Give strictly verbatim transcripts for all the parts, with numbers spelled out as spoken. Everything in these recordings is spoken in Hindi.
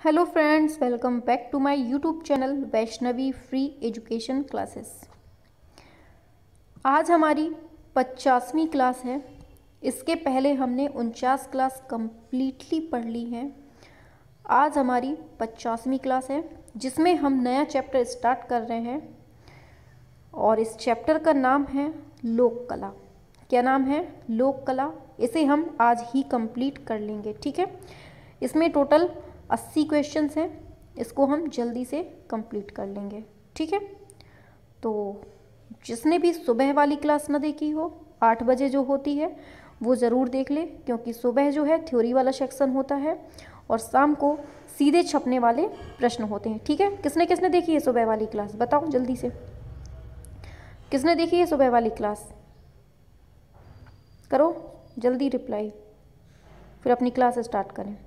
Hello friends, welcome back to my YouTube channel Vaishnavi free education classes. आज हमारी पचासवीं क्लास है। इसके पहले हमने उनचास क्लास कंप्लीटली पढ़ ली हैं। आज हमारी पचासवीं क्लास है जिसमें हम नया चैप्टर स्टार्ट कर रहे हैं और इस चैप्टर का नाम है लोक कला। क्या नाम है? लोक कला। इसे हम आज ही कंप्लीट कर लेंगे, ठीक है। इसमें टोटल अस्सी क्वेश्चंस हैं, इसको हम जल्दी से कंप्लीट कर लेंगे, ठीक है। तो जिसने भी सुबह वाली क्लास ना देखी हो, आठ बजे जो होती है वो ज़रूर देख ले, क्योंकि सुबह जो है थ्योरी वाला सेक्शन होता है और शाम को सीधे छपने वाले प्रश्न होते हैं, ठीक है। किसने किसने देखी है सुबह वाली क्लास? बताओ जल्दी से, किसने देखी है सुबह वाली क्लास? करो जल्दी रिप्लाई, फिर अपनी क्लास स्टार्ट करें।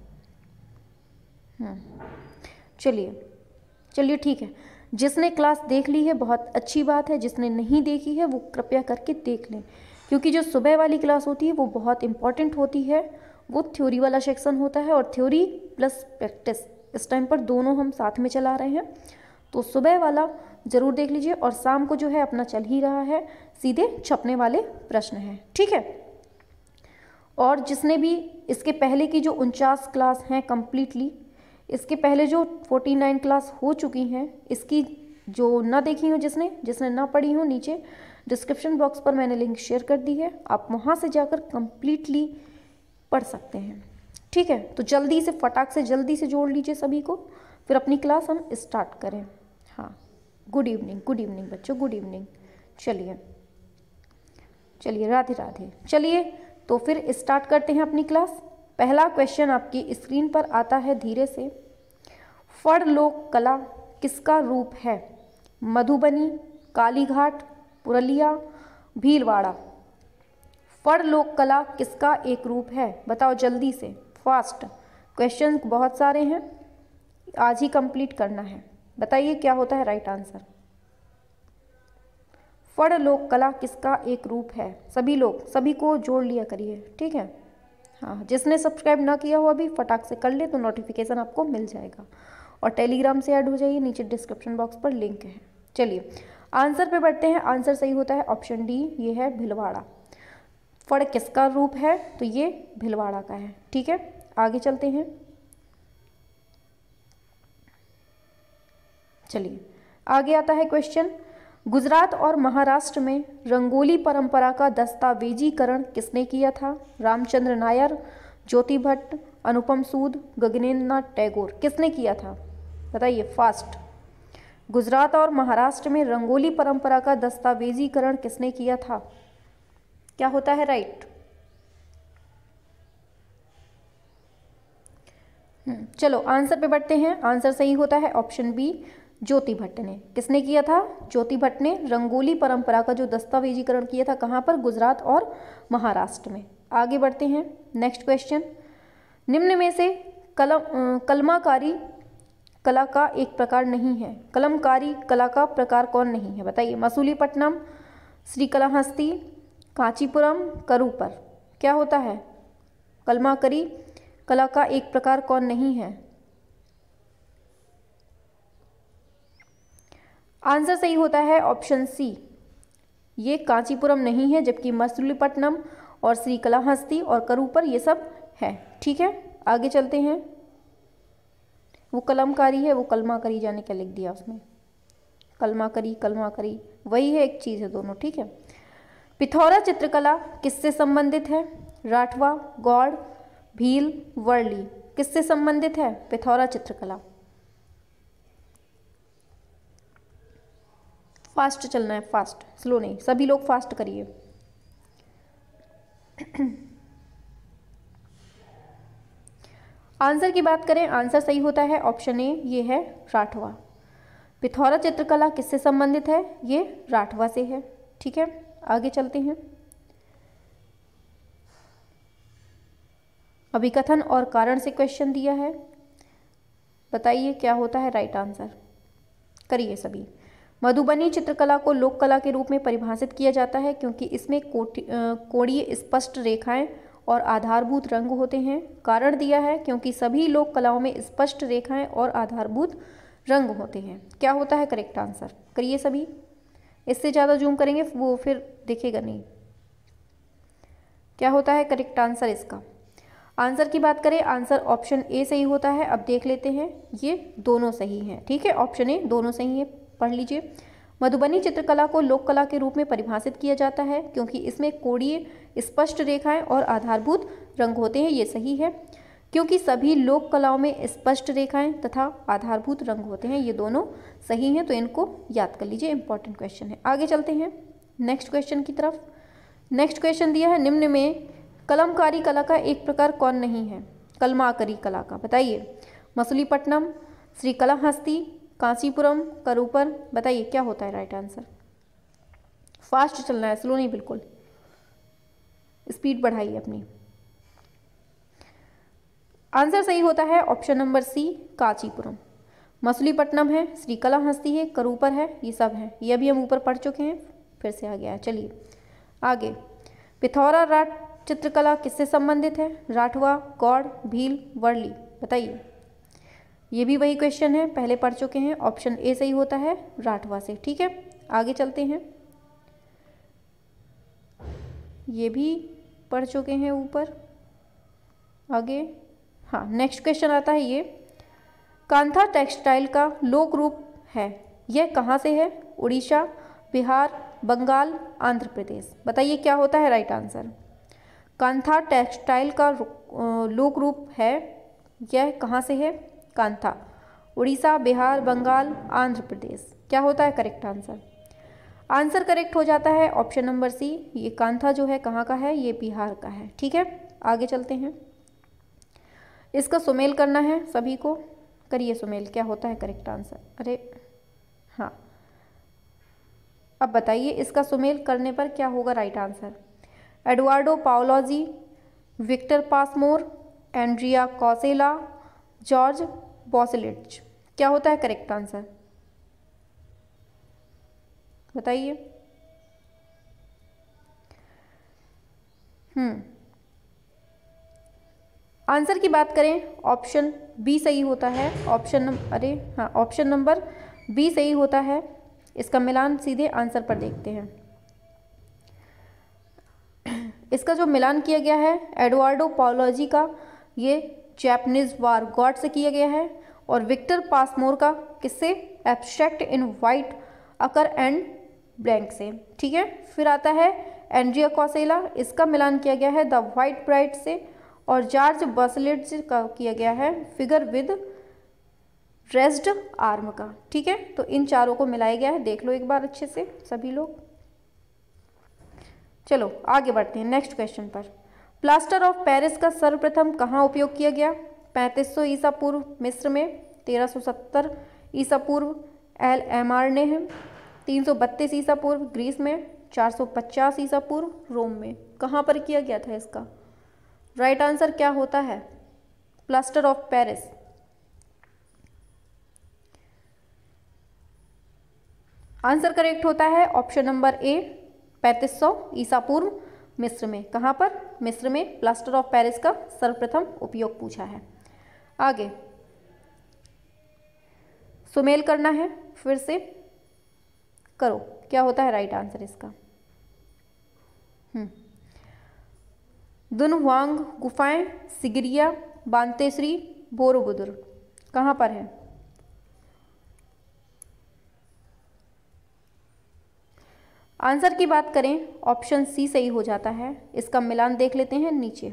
हम्म चलिए चलिए ठीक है। जिसने क्लास देख ली है बहुत अच्छी बात है, जिसने नहीं देखी है वो कृपया करके देख लें, क्योंकि जो सुबह वाली क्लास होती है वो बहुत इंपॉर्टेंट होती है। वो थ्योरी वाला सेक्शन होता है और थ्योरी प्लस प्रैक्टिस इस टाइम पर दोनों हम साथ में चला रहे हैं। तो सुबह वाला ज़रूर देख लीजिए और शाम को जो है अपना चल ही रहा है, सीधे छपने वाले प्रश्न हैं, ठीक है। और जिसने भी इसके पहले की जो उनचास क्लास हैं कम्प्लीटली, इसके पहले जो उनचास क्लास हो चुकी हैं, इसकी जो ना देखी हो, जिसने जिसने ना पढ़ी हो, नीचे डिस्क्रिप्शन बॉक्स पर मैंने लिंक शेयर कर दी है, आप वहाँ से जाकर कम्प्लीटली पढ़ सकते हैं, ठीक है। तो जल्दी से फटाक से जल्दी से जोड़ लीजिए सभी को, फिर अपनी क्लास हम स्टार्ट करें। हाँ, गुड इवनिंग, गुड इवनिंग बच्चों, गुड इवनिंग। चलिए चलिए राधे राधे। चलिए तो फिर स्टार्ट करते हैं अपनी क्लास। पहला क्वेश्चन आपकी स्क्रीन पर आता है, धीरे से। फड़ लोक कला किसका रूप है? मधुबनी, कालीघाट, पुरुलिया, भीलवाड़ा। फड़ लोक कला किसका एक रूप है? बताओ जल्दी से, फास्ट। क्वेश्चन बहुत सारे हैं, आज ही कंप्लीट करना है। बताइए क्या होता है राइट आंसर। फड़ लोक कला किसका एक रूप है? सभी लोग, सभी को जोड़ लिया करिए, ठीक है। हाँ, जिसने सब्सक्राइब ना किया हो अभी फटाक से कर ले, तो नोटिफिकेशन आपको मिल जाएगा। और टेलीग्राम से ऐड हो जाइए, नीचे डिस्क्रिप्शन बॉक्स पर लिंक है। चलिए आंसर पे बढ़ते हैं। आंसर सही होता है ऑप्शन डी, ये है भीलवाड़ा। फड़ किसका रूप है? तो ये भीलवाड़ा का है, ठीक है। आगे चलते हैं। चलिए आगे आता है क्वेश्चन। गुजरात और महाराष्ट्र में रंगोली परंपरा का दस्तावेजीकरण किसने किया था? रामचंद्र नायर, ज्योति भट्ट, अनुपम सूद, गगनेन्द्रनाथ टैगोर। किसने किया था? बताइए फास्ट। गुजरात और महाराष्ट्र में रंगोली परंपरा का दस्तावेजीकरण किसने किया था? क्या होता है राइट? चलो आंसर पे बढ़ते हैं। आंसर सही होता है ऑप्शन बी, ज्योति भट्ट ने। किसने किया था? ज्योति भट्ट ने रंगोली परंपरा का जो दस्तावेजीकरण किया था, कहाँ पर? गुजरात और महाराष्ट्र में। आगे बढ़ते हैं। Next question. निम्न में से कलम कलमाकारी कला का एक प्रकार नहीं है। कलमकारी कला का प्रकार कौन नहीं है? बताइए। मसूलीपट्टनम, श्रीकालाहस्ती, कांचीपुरम, करूपर। क्या होता है? कलमाकारी कला का एक प्रकार कौन नहीं है? आंसर सही होता है ऑप्शन सी, ये कांचीपुरम नहीं है, जबकि मसूलीपट्टनम और श्रीकालाहस्ती और करूपर ये सब है, ठीक है। आगे चलते हैं। वो कलमकारी है, वो कलमाकारी, जाने क्या लिख दिया उसमें। कलमाकारी कलमाकारी वही है, एक चीज़ है दोनों, ठीक है। पिथौरा चित्रकला किससे संबंधित है? राठवा, गौड़, भील, वर्ली। किससे संबंधित है पिथौरा चित्रकला? फास्ट चलना है, फास्ट, स्लो नहीं। सभी लोग फास्ट करिए। आंसर की बात करें, आंसर सही होता है ऑप्शन ए, ये है राठवा। पिथौरा चित्रकला किससे संबंधित है? ये राठवा से है, ठीक है। आगे चलते हैं। अभिकथन और कारण से क्वेश्चन दिया है, बताइए क्या होता है राइट आंसर। करिए सभी। मधुबनी चित्रकला को लोक कला के रूप में परिभाषित किया जाता है क्योंकि इसमें कोणीय स्पष्ट रेखाएं और आधारभूत रंग होते हैं। कारण दिया है क्योंकि सभी लोक कलाओं में स्पष्ट रेखाएं और आधारभूत रंग होते हैं। क्या होता है करेक्ट आंसर? करिए सभी, इससे ज़्यादा जूम करेंगे वो फिर दिखेगा नहीं। क्या होता है करेक्ट आंसर इसका? आंसर की बात करें, आंसर ऑप्शन ए सही होता है। अब देख लेते हैं, ये दोनों सही हैं। ठीक है, ऑप्शन ए दोनों सही है, पढ़ लीजिए। मधुबनी चित्रकला को लोक कला के रूप में परिभाषित किया जाता है क्योंकि इसमें कोणीय स्पष्ट रेखाएं और आधारभूत रंग होते हैं। ये सही है, क्योंकि सभी लोक कलाओं में स्पष्ट रेखाएं तथा आधारभूत रंग होते हैं। ये दोनों सही हैं, तो इनको याद कर लीजिए, इंपॉर्टेंट क्वेश्चन है। आगे चलते हैं नेक्स्ट क्वेश्चन की तरफ। नेक्स्ट क्वेश्चन दिया है, निम्न में कलमकारी कला का एक प्रकार कौन नहीं है? कलमाकरी कला का बताइए। मछलीपट्टनम, श्रीकालाहस्ती, कांचीपुरम, करूपर, बताइए क्या होता है राइट आंसर? फास्ट चलना है, स्लो नहीं, बिल्कुल स्पीड बढ़ाइए अपनी। आंसर सही होता है option number C, Kanchipuram. Machilipatnam है, श्रीकालाहस्ती है, करूपर है, ये सब है। ये अभी हम ऊपर पढ़ चुके हैं, फिर से आ गया है। चलिए आगे, पिथौरा राठ चित्रकला किससे संबंधित है? राठवा, गौड़, भील, वर्ली, बताइए। ये भी वही क्वेश्चन है, पहले पढ़ चुके हैं। ऑप्शन ए सही होता है, राठवा से। ठीक है, आगे चलते हैं। ये भी पढ़ चुके हैं ऊपर। आगे हाँ, नेक्स्ट क्वेश्चन आता है ये, कांथा टेक्सटाइल का लोक रूप है, यह कहाँ से है? उड़ीसा, बिहार, बंगाल, आंध्र प्रदेश, बताइए क्या होता है राइट आंसर? कांथा टेक्सटाइल का लोक रूप है, यह कहाँ से है? कांथा, उड़ीसा, बिहार, बंगाल, आंध्र प्रदेश। क्या होता है करेक्ट आंसर? आंसर करेक्ट हो जाता है ऑप्शन नंबर सी। ये कांथा जो है कहाँ का है? ये बिहार का है। ठीक है, आगे चलते हैं। इसका सुमेल करना है सभी को, करिए सुमेल। क्या होता है करेक्ट आंसर? अरे हाँ, अब बताइए इसका सुमेल करने पर क्या होगा right answer? Eduardo Paolozzi, Victor Pasmore, Andrea Cascella, George Boslitz. क्या होता है करेक्ट आंसर? बताइए। हम्म आंसर की बात करें, ऑप्शन बी सही होता है। ऑप्शन अरे हाँ ऑप्शन नंबर बी सही होता है। इसका मिलान सीधे आंसर पर देखते हैं। इसका जो मिलान किया गया है एडुआर्डो पाओलोजी का, ये जैपनीज वार गॉड से किया गया है, और विक्टर पासमोर का किससे? Abstract in white ochre and black से। ठीक है, फिर आता है एंड्रिया कॉसेला, इसका मिलान किया गया है द वाइट ब्राइट से, और जॉर्ज बॉसलिट्ज का किया गया है फिगर विद रेस्ड आर्म का। ठीक है, तो इन चारों को मिलाया गया है, देख लो एक बार अच्छे से सभी लोग। चलो आगे बढ़ते हैं नेक्स्ट क्वेश्चन पर। प्लास्टर ऑफ पेरिस का सर्वप्रथम कहाँ उपयोग किया गया? पैंतीस सौ ईसा पूर्व मिस्र में, तेरह सौ सत्तर ईसा पूर्व एल एम आर ने है, तीन सौ बत्तीस ईसा पूर्व ग्रीस में, चार सौ पचास ईसा पूर्व रोम में। कहाँ पर किया गया था इसका? राइट आंसर क्या होता है? Plaster of Paris. Answer correct होता है ऑप्शन नंबर ए, पैंतीस सौ ईसा पूर्व मिस्र में। कहाँ पर? मिस्र में प्लास्टर ऑफ पेरिस का सर्वप्रथम उपयोग पूछा है। आगे सुमेल करना है, फिर से करो क्या होता है राइट आंसर इसका? हम्म दुनहुआंग गुफाएं, सिगिरिया, बांतेश्री, बोरोबुदुर कहाँ पर है? आंसर की बात करें, ऑप्शन सी सही हो जाता है। इसका मिलान देख लेते हैं नीचे।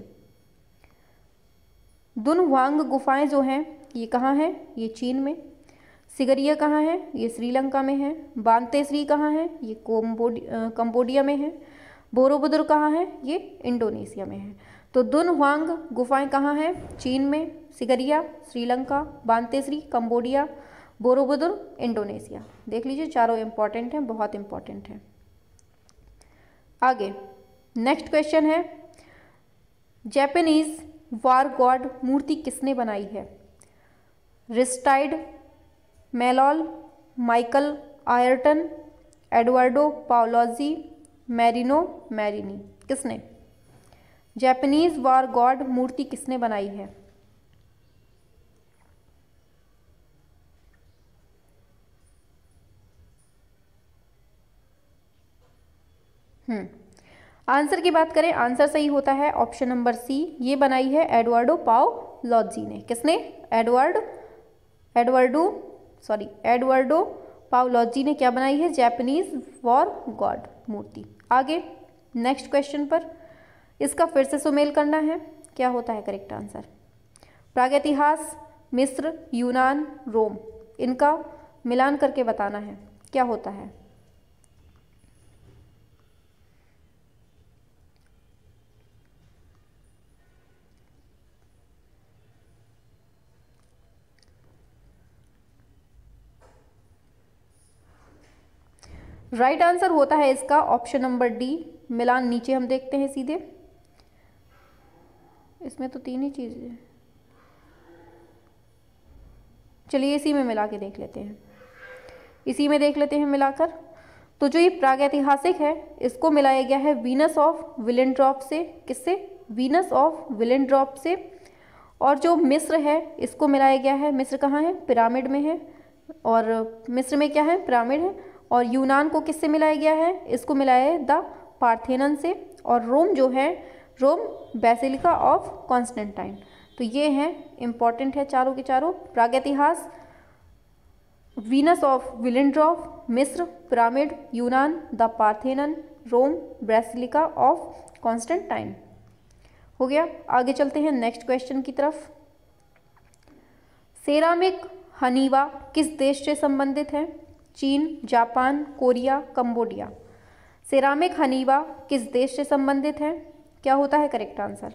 दुनहुआंग गुफाएं जो हैं ये कहाँ है? ये चीन में। सिगरिया कहाँ है? ये श्रीलंका में है। बांतेश्री कहाँ है? ये कोम्बोडिया कंबोडिया में है। बोरोबुदुर कहाँ है? ये इंडोनेशिया में है। तो दुनहुआंग गुफाएं कहाँ हैं? चीन में। Sigiriya Sri Lanka, Banteay Srei Cambodia, Borobudur Indonesia. देख लीजिए चारों इंपॉर्टेंट हैं, बहुत इंपॉर्टेंट हैं। आगे नेक्स्ट क्वेश्चन है, जापानीज वार गॉड मूर्ति किसने बनाई है? Aristide, Maillol, Michael Ayrton, Eduardo Paolozzi, Marino Marini. किसने? जापानीज वॉर गॉड मूर्ति किसने बनाई है? हम्म आंसर की बात करें, आंसर सही होता है ऑप्शन नंबर सी, ये बनाई है एडवर्डो पाओलोज़ी ने। किसने? Edward Eduardo sorry Eduardo Paolozzi ने क्या बनाई है? जापानीज वॉर गॉड मूर्ति। आगे नेक्स्ट क्वेश्चन पर, इसका फिर से सुमेल करना है। क्या होता है करेक्ट आंसर? प्रागैतिहास, मिस्र, यूनान, रोम, इनका मिलान करके बताना है क्या होता है। राइट right आंसर होता है इसका ऑप्शन नंबर डी, मिलान। नीचे हम देखते हैं सीधे, इसमें तो तीन ही चीजें हैं, चलिए इसी में मिला के देख लेते हैं, इसी में देख लेते हैं मिलाकर। तो जो ये प्रागैतिहासिक है इसको मिलाया गया है वीनस ऑफ विलेंड्रॉप से। किससे? वीनस ऑफ विलेंड्रॉप से। और जो मिस्र है इसको मिलाया गया है, मिस्र कहाँ है? पिरामिड में है, और मिस्र में क्या है? पिरामिड है। और यूनान को किससे मिलाया गया है? इसको मिलाया है द पार्थेनन से। और रोम जो है, रोम बेसिलिका ऑफ कॉन्स्टेंटाइन। तो ये हैं इंपॉर्टेंट है चारों के चारों। प्रागैतिहास, वीनस ऑफ विलेंड्रॉफ, मिस्र, पिरामिड, यूनान, the Parthenon, Rome, basilica of Constantine. हो गया। आगे चलते हैं नेक्स्ट क्वेश्चन की तरफ। सेरामिक हनीवा किस देश से संबंधित है? चीन, Japan, Korea, Cambodia. Ceramic Haniwa किस देश से संबंधित है? क्या होता है करेक्ट आंसर?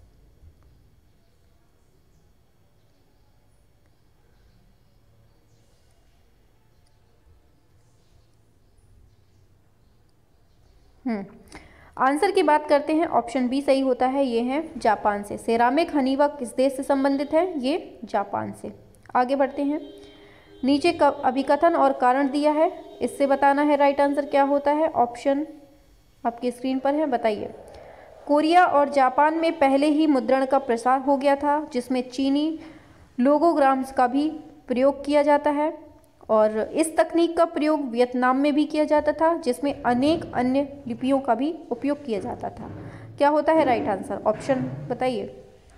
हम्म आंसर की बात करते हैं, ऑप्शन बी सही होता है, ये है जापान से। सेरामिक हनीवा किस देश से संबंधित है? ये जापान से। आगे बढ़ते हैं। नीचे अभिकथन और कारण दिया है, इससे बताना है राइट आंसर क्या होता है। ऑप्शन आपकी स्क्रीन पर है, बताइए। कोरिया और जापान में पहले ही मुद्रण का प्रसार हो गया था, जिसमें चीनी लोगोग्राम्स का भी प्रयोग किया जाता है। और इस तकनीक का प्रयोग वियतनाम में भी किया जाता था, जिसमें अनेक अन्य लिपियों का भी उपयोग किया जाता था। क्या होता है राइट आंसर? ऑप्शन बताइए,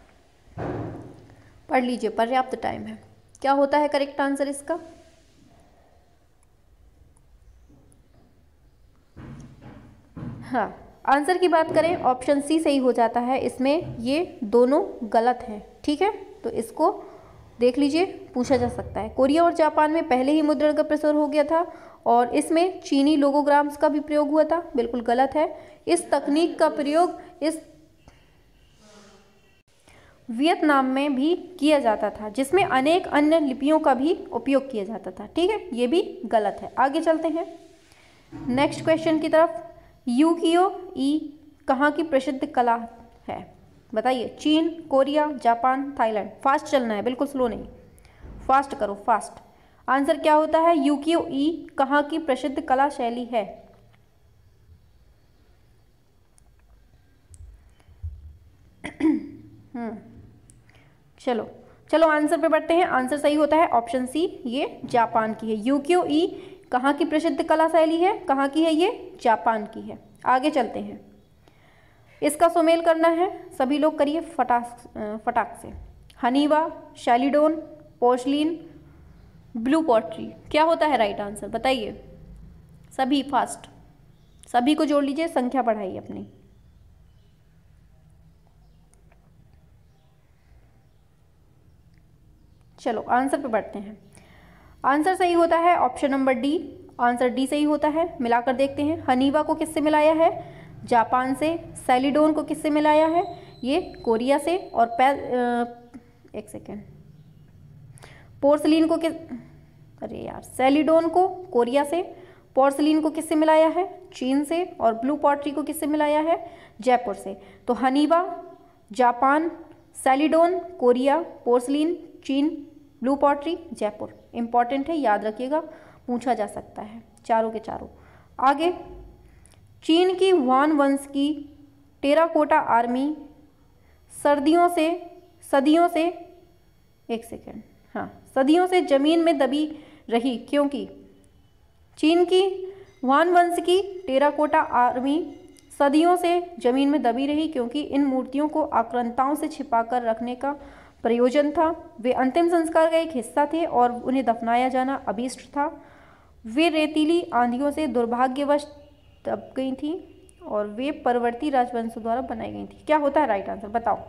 पढ़ लीजिए, पर्याप्त टाइम है। क्या होता है करेक्ट आंसर इसका? हाँ, आंसर की बात करें ऑप्शन सी सही हो जाता है। इसमें ये दोनों गलत हैं, ठीक है, तो इसको देख लीजिए, पूछा जा सकता है। कोरिया और जापान में पहले ही मुद्रण का प्रसार हो गया था और इसमें चीनी लोगोग्राम्स का भी प्रयोग हुआ था, बिल्कुल गलत है। इस तकनीक का प्रयोग इस वियतनाम में भी किया जाता था, जिसमें अनेक अन्य लिपियों का भी उपयोग किया जाता था, ठीक है, ये भी गलत है। आगे चलते हैं नेक्स्ट क्वेश्चन की तरफ। यूकियो ई कहाँ की प्रसिद्ध कला है? बताइए। चीन, कोरिया, जापान, थाईलैंड। फास्ट चलना है, बिल्कुल स्लो नहीं, फास्ट करो, फास्ट। आंसर क्या होता है? यूकियो ई कहाँ की प्रसिद्ध कला शैली है? हम्म चलो चलो आंसर पे बढ़ते हैं। आंसर सही होता है ऑप्शन सी, ये जापान की है। यूकियो ई कहाँ की प्रसिद्ध कला शैली है? कहाँ की है? ये जापान की है। आगे चलते हैं, इसका सुमेल करना है, सभी लोग करिए फटाक फटाक से। Haniwa, celadon, porcelain, blue pottery. क्या होता है राइट आंसर? बताइए सभी, फास्ट, सभी को जोड़ लीजिए, संख्या बढ़ाइए अपनी। चलो आंसर पे बढ़ते हैं। आंसर सही होता है option number D, answer D सही होता है। मिलाकर देखते हैं, हनीवा को किससे मिलाया है? जापान से। सैलीडोन को किससे मिलाया है? ये कोरिया से। और पै एक सेकेंड, पोर्सलिन को किस अरे यार सैलीडोन को कोरिया से, पोर्सलिन को किससे मिलाया है? चीन से। और ब्लू पॉटरी को किससे मिलाया है? जयपुर से। तो Haniwa Japan, celadon Korea, porcelain चीन, ब्लू पॉटरी जयपुर। इंपॉर्टेंट है, याद रखिएगा, पूछा जा सकता है चारों के चारों। आगे, चीन की वान वंश की टेराकोटा आर्मी सर्दियों से सदियों से एक सेकेंड हाँ सदियों से जमीन में दबी रही क्योंकि चीन की वान वंश की टेराकोटा आर्मी सदियों से जमीन में दबी रही क्योंकि इन मूर्तियों को आक्रांताओं से छिपाकर रखने का प्रयोजन था। वे अंतिम संस्कार का एक हिस्सा थे और उन्हें दफनाया जाना अभीष्ट था। वे रेतीली आंधियों से दुर्भाग्यवश दब गई थी और वे परवर्ती राजवंशों द्वारा बनाई गई थी। क्या होता है राइट आंसर, बताओ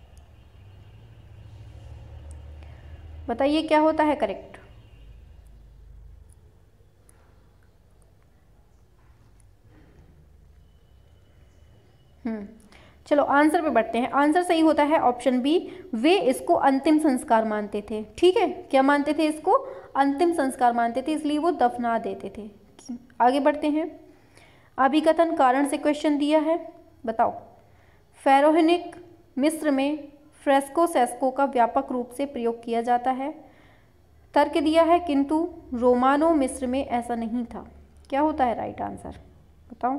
बताइए क्या होता है करेक्ट। हम्म चलो आंसर पे बढ़ते हैं। आंसर सही होता है ऑप्शन बी, वे इसको अंतिम संस्कार मानते थे। ठीक है, क्या मानते थे? इसको अंतिम संस्कार मानते थे, इसलिए वो दफना देते थे। आगे बढ़ते हैं। अभिकथन कारण से क्वेश्चन दिया है, बताओ। फेरोनिक मिस्र में फ्रेस्को सेस्को का व्यापक रूप से प्रयोग किया जाता है। तर्क दिया है किंतु रोमानो मिस्र में ऐसा नहीं था। क्या होता है राइट आंसर, बताओ।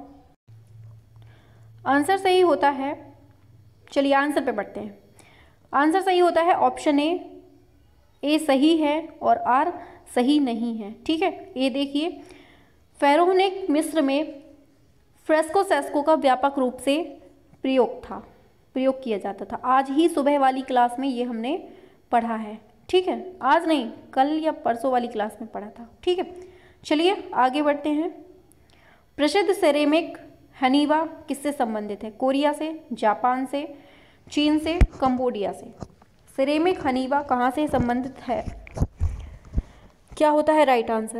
आंसर सही होता है, चलिए आंसर पे बढ़ते हैं। आंसर सही होता है ऑप्शन ए। ए सही है और आर सही नहीं है। ठीक है, ए देखिए, फेरोनिक मिस्र में फ्रेस्को सेस्को का व्यापक रूप से प्रयोग था, प्रयोग किया जाता था। आज ही सुबह वाली क्लास में ये हमने पढ़ा है। ठीक है, आज नहीं, कल या परसों वाली क्लास में पढ़ा था। ठीक है, चलिए आगे बढ़ते हैं। प्रसिद्ध सेरेमिक हनीबा किससे संबंधित है? कोरिया से, जापान से, चीन से, कंबोडिया से। सेरेमिक हनीबा कहाँ से संबंधित है? क्या होता है राइट आंसर?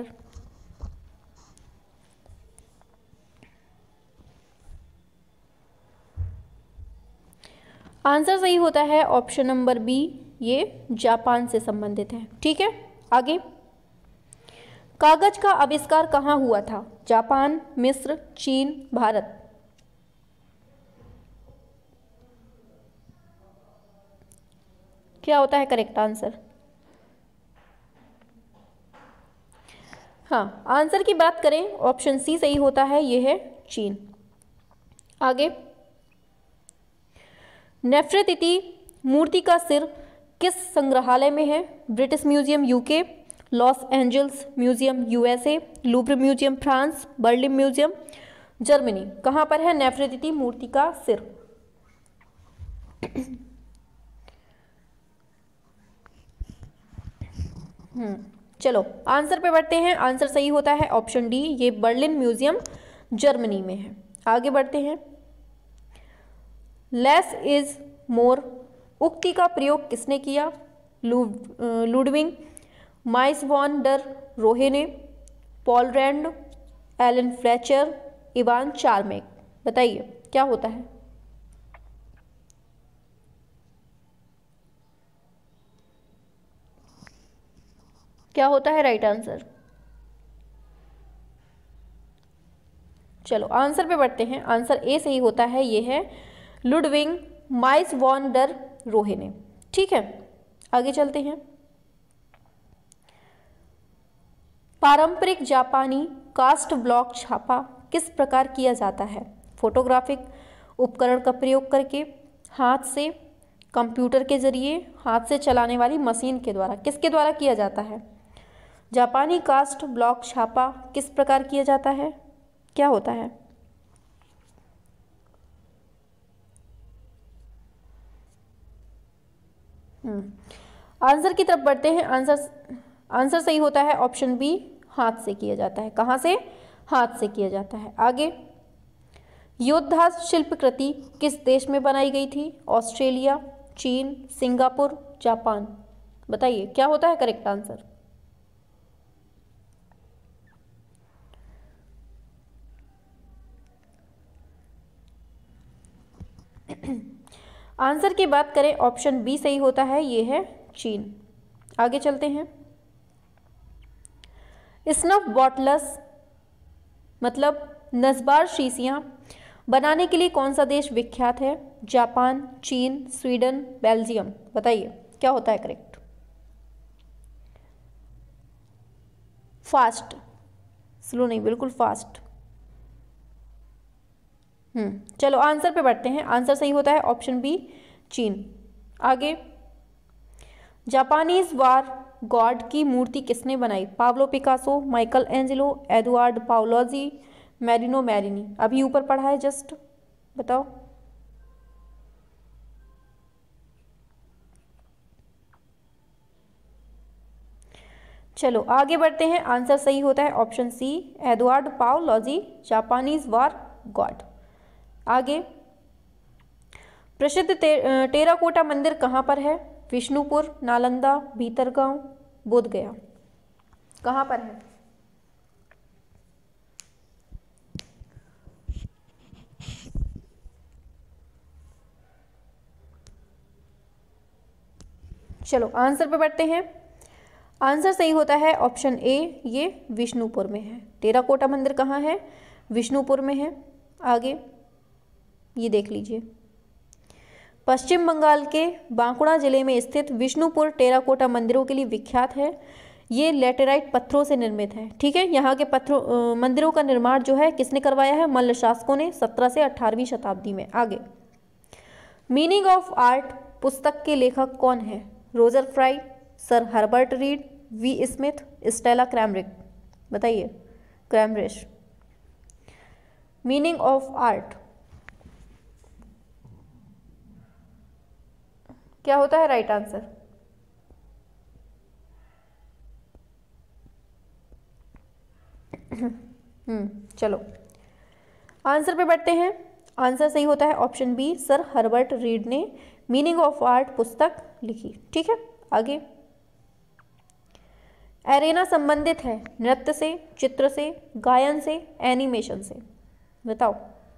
आंसर सही होता है ऑप्शन नंबर बी, ये जापान से संबंधित है। ठीक है, आगे। कागज का आविष्कार कहाँ हुआ था? जापान, मिस्र, चीन, भारत। क्या होता है करेक्ट आंसर? हाँ, आंसर की बात करें ऑप्शन सी सही होता है, यह है चीन। आगे। नेफरेतिति मूर्ति का सिर किस संग्रहालय में है? British museum UK, Los Angeles museum USA, Louvre museum France, Berlin museum Germany. कहाँ पर है नेफरेतिति मूर्ति का सिर? हम्म चलो आंसर पे बढ़ते हैं। आंसर सही होता है ऑप्शन डी, ये बर्लिन म्यूजियम जर्मनी में है। आगे बढ़ते हैं। लेस इज मोर उक्ति का प्रयोग किसने किया? लुडविग माइस वॉन डर रोहे ने, Paul Rand, Alan Fletcher, Ivan Chermayeff. बताइए क्या होता है? क्या होता है राइट आंसर? चलो आंसर पे बढ़ते हैं। आंसर ए सही होता है, ये है लुडविग माइस वॉन डर रोहे ने। ठीक है, आगे चलते हैं। पारंपरिक जापानी कास्ट ब्लॉक छापा किस प्रकार किया जाता है? फोटोग्राफिक उपकरण का प्रयोग करके, हाथ से, कंप्यूटर के जरिए, हाथ से चलाने वाली मशीन के द्वारा। किसके द्वारा किया जाता है? जापानी कास्ट ब्लॉक छापा किस प्रकार किया जाता है? क्या होता है? हम्म आंसर की तरफ बढ़ते हैं। आंसर आंसर सही होता है ऑप्शन बी, हाथ से किया जाता है। कहाँ से? हाथ से किया जाता है। आगे। योद्धा शिल्पकृति किस देश में बनाई गई थी? ऑस्ट्रेलिया, चीन, सिंगापुर, जापान। बताइए क्या होता है करेक्ट आंसर? आंसर की बात करें ऑप्शन बी सही होता है, ये है चीन। आगे चलते हैं। स्नफ बॉटल्स मतलब नस्बार शीशियाँ बनाने के लिए कौन सा देश विख्यात है? जापान, चीन, स्वीडन, बेल्जियम। बताइए क्या होता है करेक्ट? फास्ट, स्लो नहीं, बिल्कुल फास्ट। हम्म चलो आंसर पे बढ़ते हैं। आंसर सही होता है ऑप्शन बी, चीन। आगे, जापानीज वार गॉड की मूर्ति किसने बनाई? Pablo Picasso, Michelangelo, Eduard Paolozzi, Marino Marini. अभी ऊपर पढ़ा है जस्ट, बताओ। चलो आगे बढ़ते हैं। आंसर सही होता है option C, Eduard Paolozzi, Japanese war god. आगे, प्रसिद्ध ते, टेराकोटा मंदिर कहाँ पर है? विष्णुपुर, नालंदा, भीतरगांव, बोधगया। कहाँ पर है? चलो आंसर पे बढ़ते हैं। आंसर सही होता है ऑप्शन ए, ये विष्णुपुर में है। टेराकोटा मंदिर कहाँ है? विष्णुपुर में है। आगे ये देख लीजिए, पश्चिम बंगाल के बांकुड़ा जिले में स्थित विष्णुपुर टेराकोटा मंदिरों के लिए विख्यात है। ये लेटेराइट पत्थरों से निर्मित है। ठीक है, यहाँ के पत्थरों मंदिरों का निर्माण जो है किसने करवाया है? मल्ल शासकों ने सत्रह से अठारहवीं शताब्दी में। आगे, मीनिंग ऑफ आर्ट पुस्तक के लेखक कौन है? Roger Fry, sir Herbert Read, V Smith, Stella Kramrisch. बताइए, क्रैमरिश। मीनिंग ऑफ आर्ट क्या होता है? Right answer. हम्म चलो आंसर पे बढ़ते हैं। आंसर सही होता है option B, sir Herbert Read ने मीनिंग ऑफ आर्ट पुस्तक लिखी। ठीक है, आगे, एरेना संबंधित है नृत्य से, चित्र से, गायन से, एनिमेशन से। बताओ,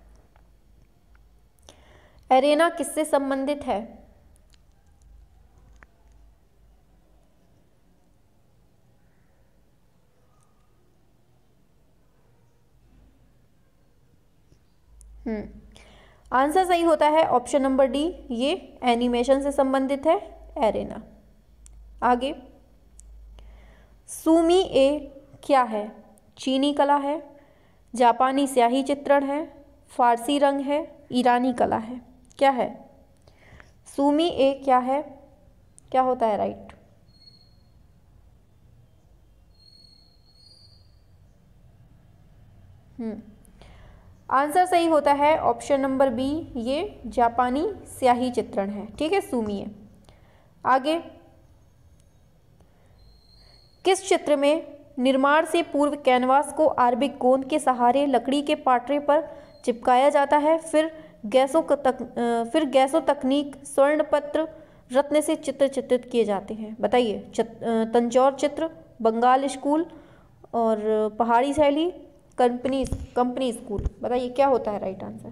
एरेना किससे संबंधित है? हम्म आंसर सही होता है ऑप्शन नंबर डी, ये एनिमेशन से संबंधित है एरेना। आगे, सूमी ए क्या है? चीनी कला है, जापानी स्याही चित्रण है, फारसी रंग है, ईरानी कला है। क्या है? सूमी ए क्या है? क्या होता है? राइट। हम्म आंसर सही होता है ऑप्शन नंबर बी, ये जापानी स्याही चित्रण है। ठीक है, सूमी ए। आगे, किस चित्र में निर्माण से पूर्व कैनवास को आरबिक गोंद के सहारे लकड़ी के पाटरे पर चिपकाया जाता है, फिर गैसों तक फिर गैसों तकनीक स्वर्णपत्र रत्न से चित्र चित्रित किए जाते हैं? बताइए, तंजौर चित्र, बंगाल स्कूल और पहाड़ी शैली, कंपनी कंपनी स्कूल। बताइए क्या होता है राइट आंसर?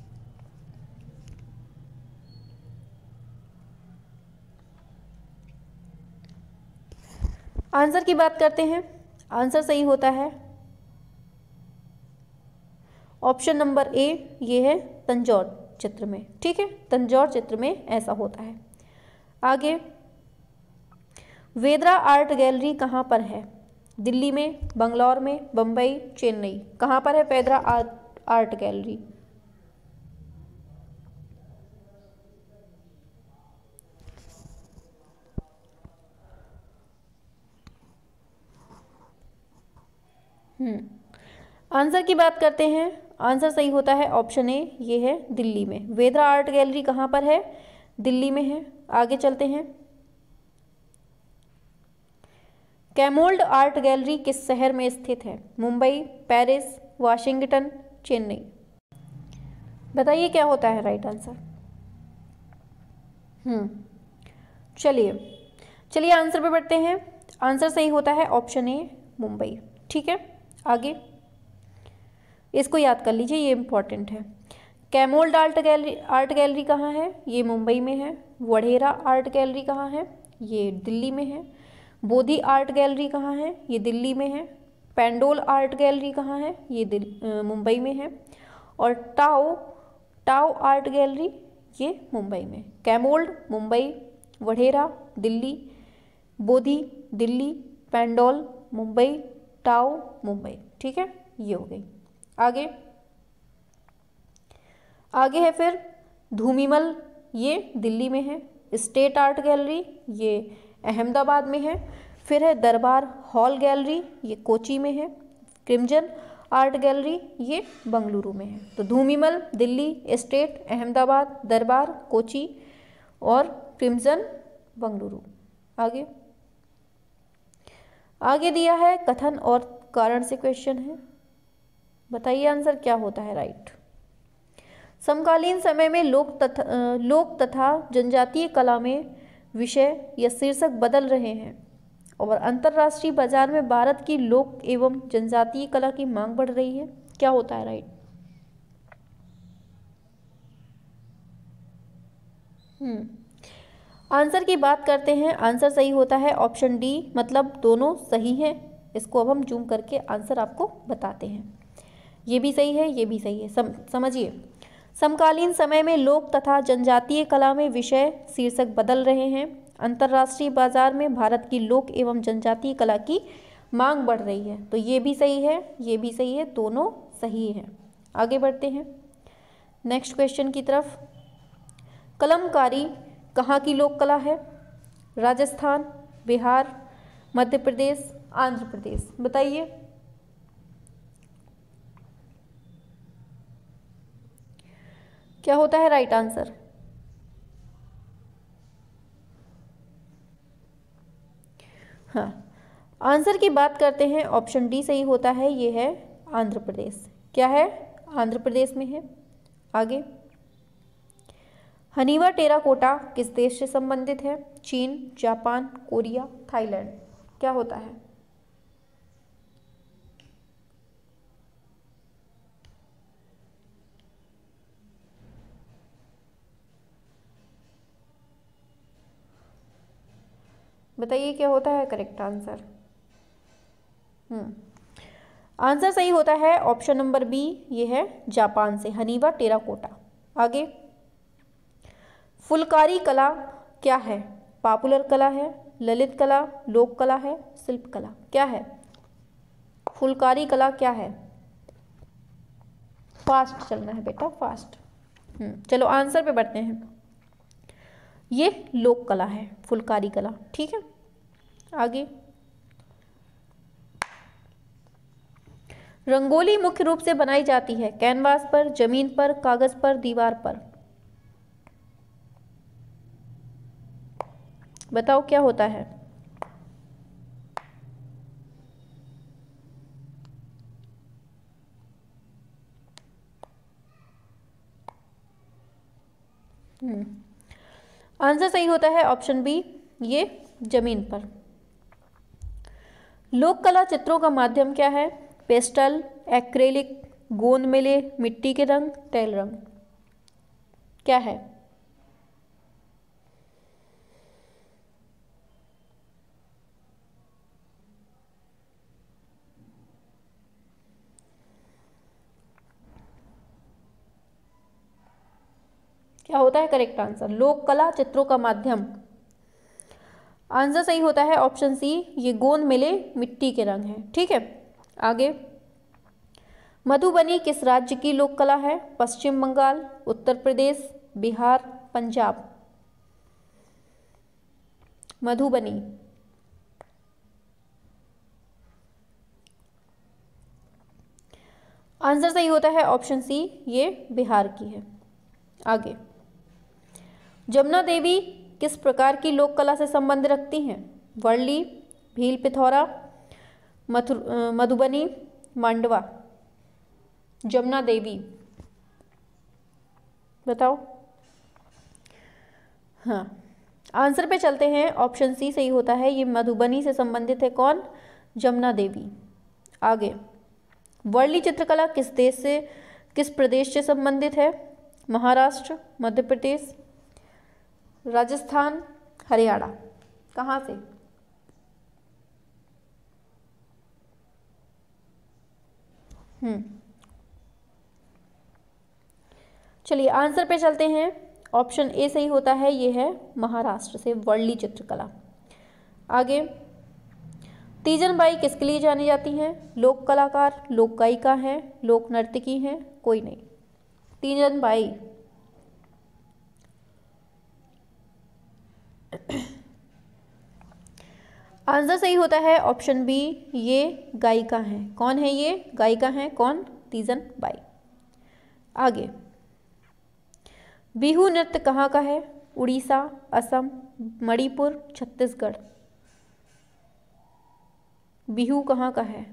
आंसर की बात करते हैं। आंसर सही होता है ऑप्शन नंबर ए, ये है तंजौर चित्र में। ठीक है, तंजौर चित्र में ऐसा होता है। आगे, वेदरा आर्ट गैलरी कहाँ पर है? दिल्ली में, बंगलौर में, बम्बई, चेन्नई। कहाँ पर है Vadehra art art gallery? Hmm answer की बात करते हैं। आंसर सही होता है ऑप्शन ए, ये है दिल्ली में। वेदरा आर्ट गैलरी कहाँ पर है? दिल्ली में है। आगे चलते हैं। कैमोल्ड आर्ट गैलरी किस शहर में स्थित है? Mumbai, Paris, Washington, Chennai. बताइए क्या होता है राइट आंसर? हम्म चलिए चलिए आंसर पे बढ़ते हैं। आंसर सही होता है ऑप्शन ए, मुंबई। ठीक है, आगे इसको याद कर लीजिए, ये इंपॉर्टेंट है। Chemould art gallery art gallery कहाँ है? ये मुंबई में है। वढेरा आर्ट गैलरी कहाँ है? ये दिल्ली में है। बोधि आर्ट गैलरी कहाँ है? ये दिल्ली में है। पेंडोल आर्ट गैलरी कहाँ है? ये मुंबई में है। और टाओ टाओ आर्ट गैलरी ये मुंबई में। कैमोल्ड मुंबई, वढेरा दिल्ली, बोधि दिल्ली, पेंडोल मुंबई, टाओ मुंबई। ठीक है, ये हो गई। आगे आगे है फिर धूमिमल ये दिल्ली में है। स्टेट आर्ट गैलरी ये अहमदाबाद में है। फिर है दरबार हॉल गैलरी, ये कोची में है। क्रिम्जन आर्ट गैलरी ये बंगलुरु में है। तो धूमिमल दिल्ली, स्टेट अहमदाबाद, दरबार कोची और क्रिम्जन बंगलुरु। आगे आगे दिया है कथन और कारण से क्वेश्चन है, बताइए आंसर क्या होता है राइट। समकालीन समय में लोक तथा लोक तथा जनजातीय कला में विषय या शीर्षक बदल रहे हैं और अंतर्राष्ट्रीय बाजार में भारत की लोक एवं जनजातीय कला की मांग बढ़ रही है। क्या होता है राइट। हम्म आंसर की बात करते हैं। आंसर सही होता है ऑप्शन डी, मतलब दोनों सही हैं। इसको अब हम जूम करके आंसर आपको बताते हैं। ये भी सही है, ये भी सही है। सम, समझिए, समकालीन समय में लोक तथा जनजातीय कला में विषय शीर्षक बदल रहे हैं। अंतर्राष्ट्रीय बाजार में भारत की लोक एवं जनजातीय कला की मांग बढ़ रही है। तो ये भी सही है, ये भी सही है, दोनों सही है। आगे बढ़ते हैं नेक्स्ट क्वेश्चन की तरफ। कलमकारी कहाँ की लोक कला है। राजस्थान, बिहार, मध्य प्रदेश, आंध्र प्रदेश। बताइए। क्या होता है राइट आंसर। हाँ, आंसर की बात करते हैं। ऑप्शन डी सही होता है, ये है आंध्र प्रदेश। क्या है, आंध्र प्रदेश में है। आगे, हनीवा टेराकोटा किस देश से संबंधित है। चीन, जापान, कोरिया, थाईलैंड। क्या होता है। बताइए क्या होता है करेक्ट आंसर। हम्म आंसर सही होता है ऑप्शन नंबर बी, ये है जापान से हनीवा टेराकोटा। आगे, फुलकारी कला क्या है। पॉपुलर कला है, ललित कला, लोक कला है, शिल्प कला। क्या है फुलकारी कला। क्या है, फास्ट चलना है बेटा, फास्ट। हम्म चलो आंसर पे बढ़ते हैं। ये लोक कला है, फुलकारी कला। ठीक है। आगे, रंगोली मुख्य रूप से बनाई जाती है कैनवास पर, जमीन पर, कागज पर, दीवार पर। बताओ क्या होता है। हम्म आंसर सही होता है ऑप्शन बी, ये जमीन पर। लोक कला चित्रों का माध्यम क्या है। पेस्टल, एक्रेलिक, गोंद मेले, मिट्टी के रंग, तेल रंग। क्या है, क्या होता है करेक्ट आंसर। लोक कला चित्रों का माध्यम। आंसर सही होता है ऑप्शन सी, ये गोंद मेले, मिट्टी के रंग है। ठीक है। आगे, मधुबनी किस राज्य की लोक कला है। पश्चिम बंगाल, उत्तर प्रदेश, बिहार, पंजाब। मधुबनी। आंसर सही होता है ऑप्शन सी, ये बिहार की है। आगे, जमुना देवी किस प्रकार की लोक कला से संबंध रखती हैं। वर्ली, भील पिथौरा, मधुबनी, मांडवा। जमुना देवी बताओ। हाँ, आंसर पे चलते हैं। ऑप्शन सी सही होता है, ये मधुबनी से संबंधित है। कौन, जमुना देवी। आगे, वर्ली चित्रकला किस देश से, किस प्रदेश से संबंधित है। महाराष्ट्र, मध्य प्रदेश, राजस्थान, हरियाणा। कहाँ से। हम्म चलिए आंसर पे चलते हैं। ऑप्शन ए सही होता है, ये है महाराष्ट्र से वर्ली चित्रकला। आगे, तीजन बाई किसके लिए जानी जाती हैं। लोक कलाकार, लोक गायिका हैं, लोक नर्तकी हैं, कोई नहीं। तीजन बाई आंसर सही होता है ऑप्शन बी, ये गायिका हैं। कौन है ये गायिका हैं? कौन? तीजन बाई। आगे, बिहू नृत्य कहाँ का है? उड़ीसा, असम, मणिपुर, छत्तीसगढ़। बिहू कहाँ का है?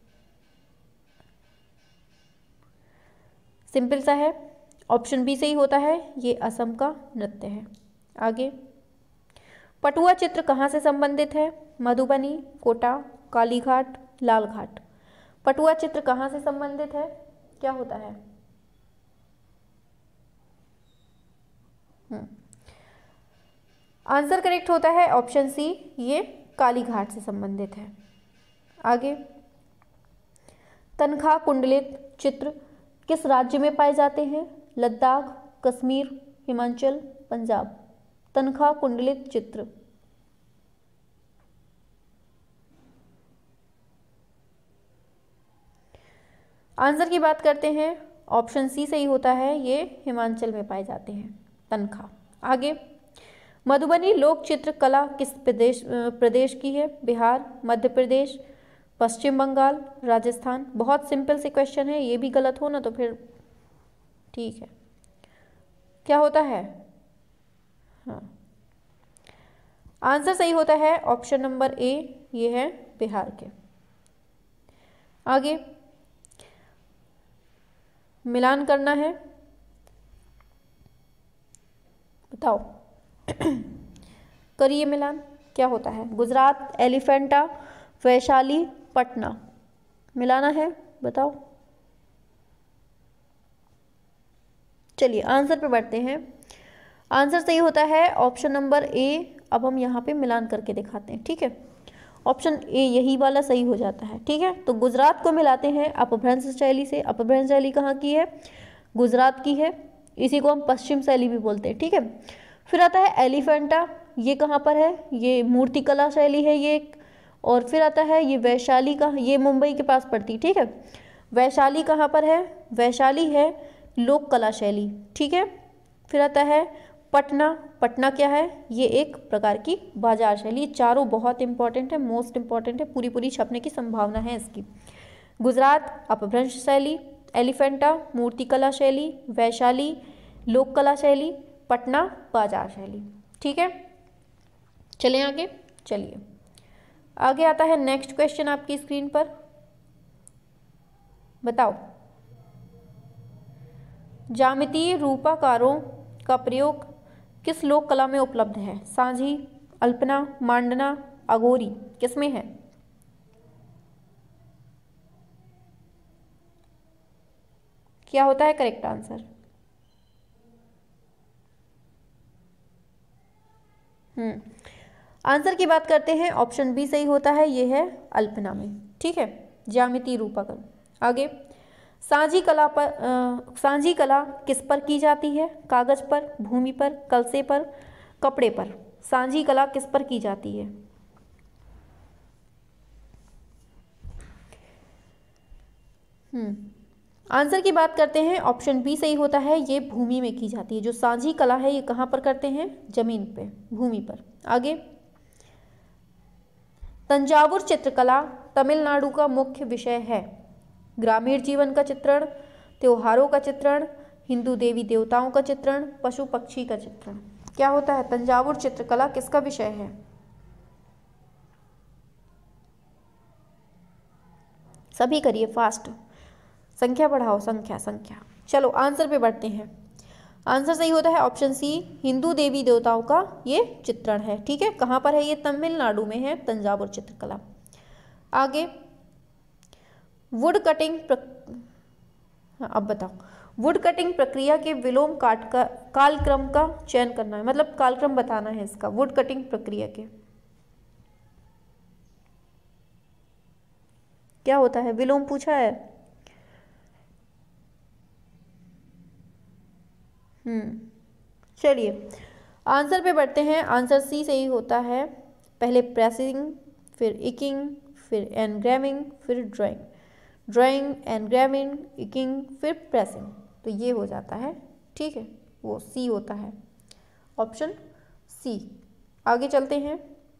सिंपल सा है, ऑप्शन बी सही होता है, ये असम का नृत्य है। आगे, पटुआ चित्र कहाँ से संबंधित है? मधुबनी, कोटा, कालीघाट, लालघाट। पटुआ चित्र कहाँ से संबंधित है? क्या होता है? हम्म आंसर करेक्ट होता है ऑप्शन सी, ये कालीघाट से संबंधित है। आगे, तनख्वाह कुंडलित चित्र किस राज्य में पाए जाते हैं? लद्दाख, कश्मीर, हिमाचल, पंजाब। तनख्वाह कुंडलित चित्र। आंसर की बात करते हैं, ऑप्शन सी सही होता है, ये हिमाचल में पाए जाते हैं तनख्वाह। आगे, मधुबनी लोक चित्र कला किस प्रदेश प्रदेश की है? बिहार, मध्य प्रदेश, पश्चिम बंगाल, राजस्थान। बहुत सिंपल से क्वेश्चन है, ये भी गलत हो ना तो फिर ठीक है। क्या होता है? हाँ, आंसर सही होता है ऑप्शन नंबर ए, ये है बिहार के। आगे, मिलान करना है, बताओ। करिए मिलान, क्या होता है? गुजरात, एलिफेंटा, वैशाली, पटना। मिलाना है, बताओ। चलिए आंसर पे बढ़ते हैं। आंसर सही होता है ऑप्शन नंबर ए। अब हम यहाँ पे मिलान करके दिखाते हैं, ठीक है। ऑप्शन ए यही वाला सही हो जाता है, ठीक है। तो गुजरात को मिलाते हैं अपभ्रंश शैली से। अपभ्रंश शैली कहाँ की है? गुजरात की है। इसी को हम पश्चिम शैली भी बोलते हैं, ठीक है। फिर आता है एलिफेंटा, ये कहाँ पर है? ये मूर्तिकला शैली है ये एक। और फिर आता है ये वैशाली का, ये मुंबई के पास पड़ती, ठीक है। वैशाली कहाँ पर है? वैशाली है लोक कला शैली, ठीक है। फिर आता है पटना। पटना क्या है? ये एक प्रकार की बाजार शैली। चारों बहुत इंपॉर्टेंट है, मोस्ट इंपॉर्टेंट है, पूरी पूरी छपने की संभावना है इसकी। गुजरात अपभ्रंश शैली, एलिफेंटा मूर्तिकला शैली, वैशाली लोक कला शैली, पटना बाजार शैली, ठीक है। चलें आगे। चलिए आगे आता है नेक्स्ट क्वेश्चन आपकी स्क्रीन पर, बताओ। ज्यामितीय रूपाकारों का प्रयोग किस लोक कला में उपलब्ध है? सांझी, अल्पना, मांडना, अघोरी। किसमें है? क्या होता है करेक्ट आंसर? हम्म आंसर की बात करते हैं, ऑप्शन बी सही होता है, ये है अल्पना में, ठीक है। ज्यामितीय रूपाकार। आगे, सांझी कला पर अ, सांझी कला किस पर की जाती है? कागज पर, भूमि पर, कलसे पर, कपड़े पर। सांझी कला किस पर की जाती है? हम्म आंसर की बात करते हैं, ऑप्शन बी सही होता है, ये भूमि में की जाती है। जो सांझी कला है ये कहाँ पर करते हैं? जमीन पे, भूमि पर। आगे, तंजावुर चित्रकला तमिलनाडु का मुख्य विषय है। ग्रामीण जीवन का चित्रण, त्योहारों का चित्रण, हिंदू देवी देवताओं का चित्रण, पशु पक्षी का चित्रण। क्या होता है? तंजावुर चित्रकला किसका विषय है? सभी करिए फास्ट, संख्या बढ़ाओ, संख्या संख्या। चलो आंसर पे बढ़ते हैं। आंसर सही होता है ऑप्शन सी, हिंदू देवी देवताओं का ये चित्रण है, ठीक है। कहाँ पर है? ये तमिलनाडु में है, तंजावुर चित्रकला। आगे, वुड कटिंग प्रक... हाँ अब बताओ, वुड कटिंग प्रक्रिया के विलोम काट का कालक्रम का चयन करना है, मतलब कालक्रम बताना है इसका, वुड कटिंग प्रक्रिया के। क्या होता है? विलोम पूछा है। हम्म चलिए आंसर पे बढ़ते हैं। आंसर सी सही होता है। पहले प्रेसिंग, फिर इकिंग, फिर एनग्रामिंग, फिर ड्राइंग। ड्राइंग, एनग्रामिंग, इकिंग, फिर प्रेसिंग। तो ये हो जाता है, ठीक है, वो सी होता है, ऑप्शन सी। आगे चलते हैं।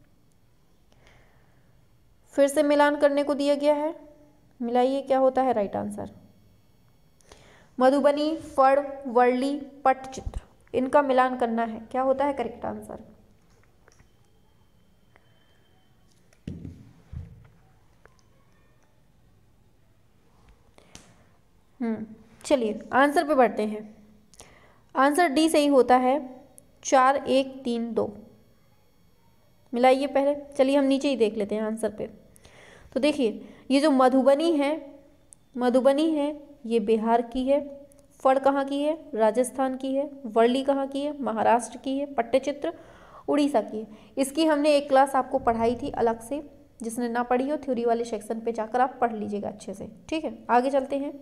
फिर से मिलान करने को दिया गया है, मिलाइए क्या होता है राइट आंसर। मधुबनी, फड़, वर्ली, पट्टचित्र, इनका मिलान करना है, क्या होता है करेक्ट आंसर। हम्म चलिए आंसर पे बढ़ते हैं। आंसर डी सही होता है, चार एक तीन दो। मिलाइए पहले, चलिए हम नीचे ही देख लेते हैं आंसर पे। तो देखिए ये जो मधुबनी है, मधुबनी है ये बिहार की है, फड़ कहाँ की है, राजस्थान की है, वर्ली कहाँ की है, महाराष्ट्र की है, पट्टचित्र उड़ीसा की है। इसकी हमने एक क्लास आपको पढ़ाई थी अलग से, जिसने ना पढ़ी हो थ्योरी वाले सेक्शन पे जाकर आप पढ़ लीजिएगा अच्छे से, ठीक है। आगे चलते हैं।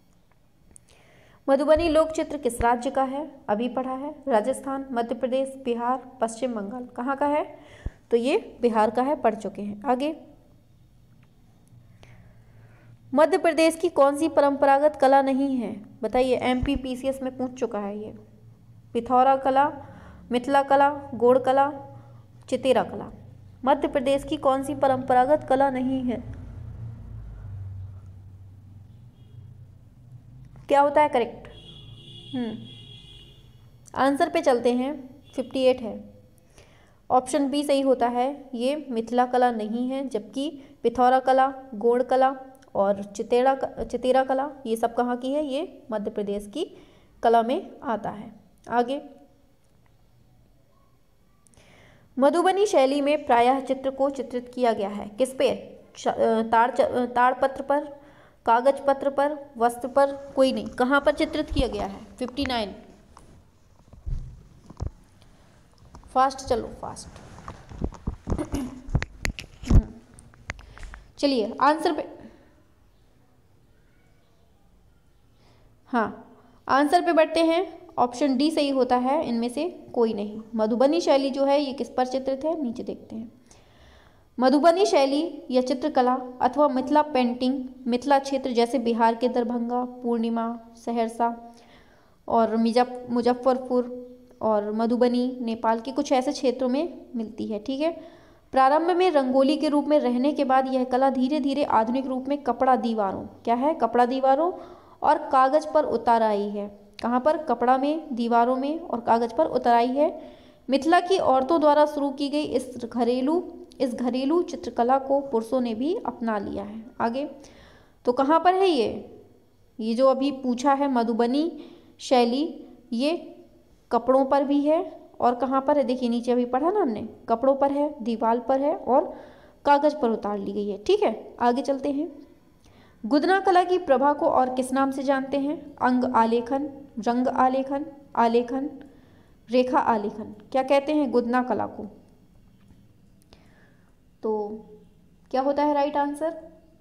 मधुबनी लोक चित्र किस राज्य का है, अभी पढ़ा है, राजस्थान, मध्य प्रदेश, बिहार, पश्चिम बंगाल, कहाँ का है, तो ये बिहार का है, पढ़ चुके हैं। आगे, मध्य प्रदेश की कौन सी परंपरागत कला नहीं है, बताइए, एमपी पीसीएस में पूछ चुका है ये। पिथौरा कला, मिथिला कला, गोड़ कला, चितेरा कला। मध्य प्रदेश की कौन सी परंपरागत कला नहीं है, क्या होता है करेक्ट। हम्म आंसर पे चलते हैं, अट्ठावन है, ऑप्शन बी सही होता है, ये मिथिला कला नहीं है, जबकि पिथौरा कला, गोड़ कला और चितेरा चितेरा कला ये सब कहाँ की है, ये मध्य प्रदेश की कला में आता है। आगे, मधुबनी शैली में प्रायः चित्र को चित्रित किया गया है, किस पे, ताड़ ताड़पत्र पर, कागज पत्र पर, वस्त्र पर, कोई नहीं, कहाँ पर चित्रित किया गया है, उनसठ। फास्ट चलो फास्ट। चलिए आंसर पे, हाँ आंसर पे बढ़ते हैं। ऑप्शन डी सही होता है, इनमें से कोई नहीं। मधुबनी शैली जो है ये किस पर चित्रित है, नीचे देखते हैं। मधुबनी शैली या चित्रकला अथवा मिथिला पेंटिंग मिथिला क्षेत्र जैसे बिहार के दरभंगा, पूर्णिमा, सहरसा और मुजफ्फरपुर और मधुबनी नेपाल के कुछ ऐसे क्षेत्रों में मिलती है, ठीक है। प्रारंभ में रंगोली के रूप में रहने के बाद यह कला धीरे धीरे आधुनिक रूप में कपड़ा दीवारों, क्या है, कपड़ा दीवारों और कागज पर उतार आई है। कहाँ पर, कपड़ा में, दीवारों में और कागज पर उतर आई है। मिथिला की औरतों द्वारा शुरू की गई इस घरेलू इस घरेलू चित्रकला को पुरुषों ने भी अपना लिया है। आगे, तो कहाँ पर है ये ये जो अभी पूछा है मधुबनी शैली, ये कपड़ों पर भी है और कहाँ पर है, देखिए नीचे अभी पढ़ा ना हमने, कपड़ों पर है, दीवार पर है और कागज पर उतार ली गई है, ठीक है। आगे चलते हैं। गुदना कला की प्रभा को और किस नाम से जानते हैं, अंग आलेखन, रंग आलेखन, आलेखन, रेखा आलेखन, क्या कहते हैं गुदना कला को, तो क्या होता है राइट आंसर।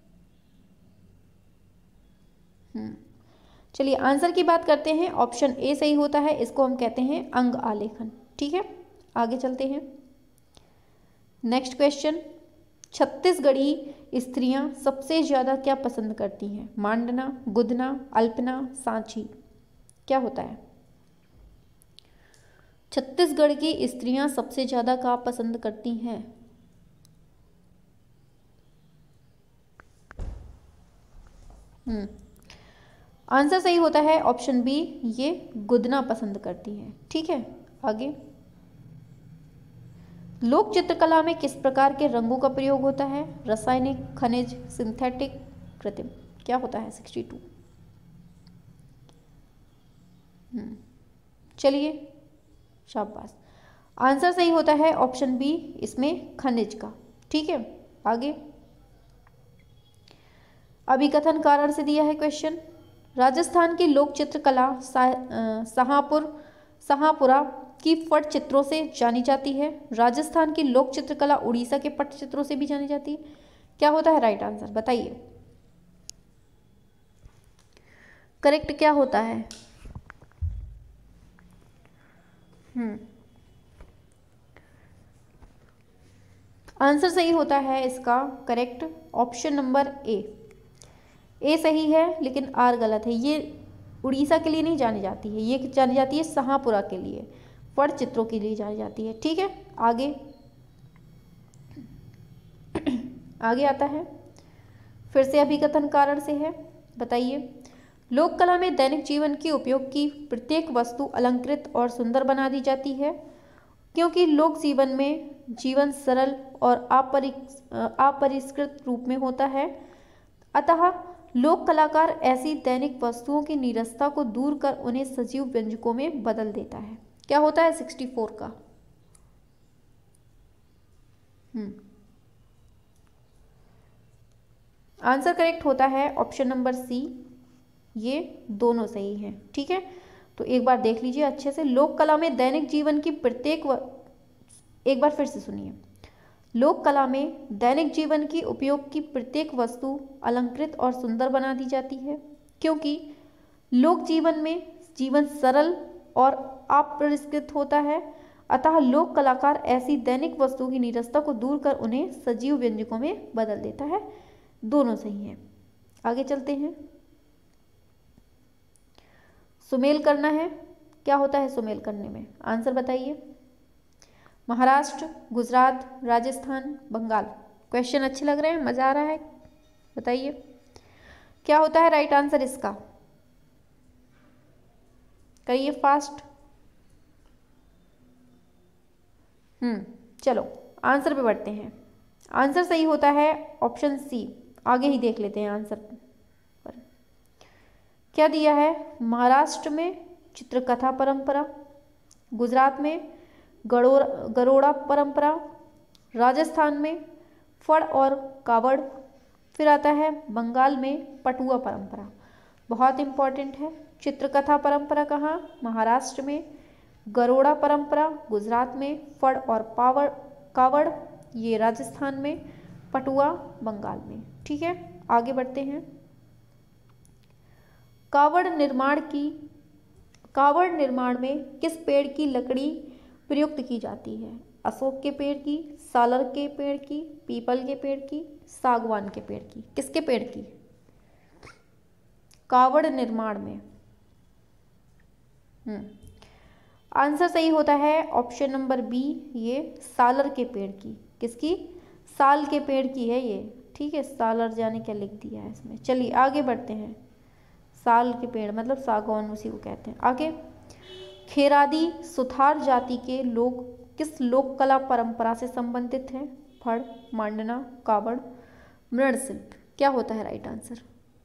हम्म चलिए आंसर की बात करते हैं, ऑप्शन ए सही होता है, इसको हम कहते हैं अंग आलेखन, ठीक है। आगे चलते हैं। नेक्स्ट क्वेश्चन, छत्तीसगढ़ी स्त्रियां सबसे ज्यादा क्या पसंद करती हैं, मांडना, गुदना, अल्पना, सांची, क्या होता है। छत्तीसगढ़ की स्त्रियां सबसे ज्यादा क्या पसंद करती हैं, हम्म आंसर सही होता है ऑप्शन बी, ये गुदना पसंद करती हैं, ठीक है। आगे, लोक चित्रकला में किस प्रकार के रंगों का प्रयोग होता है, रासायनिक, खनिज, सिंथेटिक, कृत्रिम, क्या होता है बासठ। हम्म चलिए शाबाश, आंसर सही होता है ऑप्शन बी, इसमें खनिज का, ठीक है। आगे, अभिकथन कारण से दिया है क्वेश्चन, राजस्थान की लोक चित्रकला शाहपुर शाहपुरा की पट चित्रों से जानी जाती है, राजस्थान की लोक चित्रकला उड़ीसा के पट चित्रों से भी जानी जाती है, क्या होता है राइट आंसर, बताइए करेक्ट क्या होता है। हम्म आंसर सही होता है इसका correct option number A, A सही है लेकिन आर गलत है। ये उड़ीसा के लिए नहीं जानी जाती है, ये जानी जाती है शाहपुरा के लिए। फड़ चित्रों के लिए जानी जाती है। ठीक है, आगे आगे आता है, फिर से अभिकथन कारण से है। बताइए, लोक कला में दैनिक जीवन के उपयोग की प्रत्येक वस्तु अलंकृत और सुंदर बना दी जाती है, क्योंकि लोक जीवन में जीवन सरल और अपरि अपरिष्कृत रूप में होता है। अतः लोक कलाकार ऐसी दैनिक वस्तुओं की नीरसता को दूर कर उन्हें सजीव व्यंजकों में बदल देता है। क्या होता है सिक्सटी फोर का? हम्म आंसर करेक्ट होता है ऑप्शन नंबर सी, ये दोनों सही हैं। ठीक है, तो एक बार देख लीजिए अच्छे से। लोक कला में दैनिक जीवन की प्रत्येक व... एक बार फिर से सुनिए। लोक कला में दैनिक जीवन की उपयोग की प्रत्येक वस्तु अलंकृत और सुंदर बना दी जाती है, क्योंकि लोक जीवन में जीवन सरल और अपरिष्कृत होता है। अतः लोक कलाकार ऐसी दैनिक वस्तु की नीरसता को दूर कर उन्हें सजीव व्यंजकों में बदल देता है। दोनों सही हैं। आगे चलते हैं। सुमेल करना है। क्या होता है सुमेल करने में? आंसर बताइए। महाराष्ट्र, गुजरात, राजस्थान, बंगाल। क्वेश्चन अच्छे लग रहे हैं, मजा आ रहा है? बताइए क्या होता है राइट आंसर इसका? करिए फास्ट। हम्म चलो आंसर पे बढ़ते हैं। आंसर सही होता है ऑप्शन सी। आगे ही देख लेते हैं आंसर पर क्या दिया है। महाराष्ट्र में चित्रकथा परंपरा, गुजरात में गड़ोर गरोड़ा परंपरा, राजस्थान में फड़ और कावड़, फिर आता है बंगाल में पटुआ परंपरा। बहुत इंपॉर्टेंट है। चित्रकथा परंपरा कहाँ? महाराष्ट्र में, गरोड़ा परंपरा गुजरात में, फड़ और पावड़ कावड़ ये राजस्थान में, पटुआ बंगाल में। ठीक है, आगे बढ़ते हैं। कावड़ निर्माण की कावड़ निर्माण में किस पेड़ की लकड़ी प्रयुक्त की जाती है? अशोक के पेड़ की, सालर के पेड़ की, पीपल के पेड़ की, सागवान के पेड़ की? किसके पेड़ की? कावड़ निर्माण में हम्म आंसर सही होता है ऑप्शन नंबर बी, ये सालर के पेड़ की। किसकी? साल के पेड़ की है ये। ठीक है, सालर जाने क्या लिख दिया है इसमें। चलिए आगे बढ़ते हैं। साल के पेड़ मतलब सागौन, उसी को कहते हैं। आगे, खेरादी सुथार जाति के लोग किस लोक कला परंपरा से संबंधित हैं? फड़, मांडना, कावड़, मृणशिल्प। क्या होता है राइट आंसर?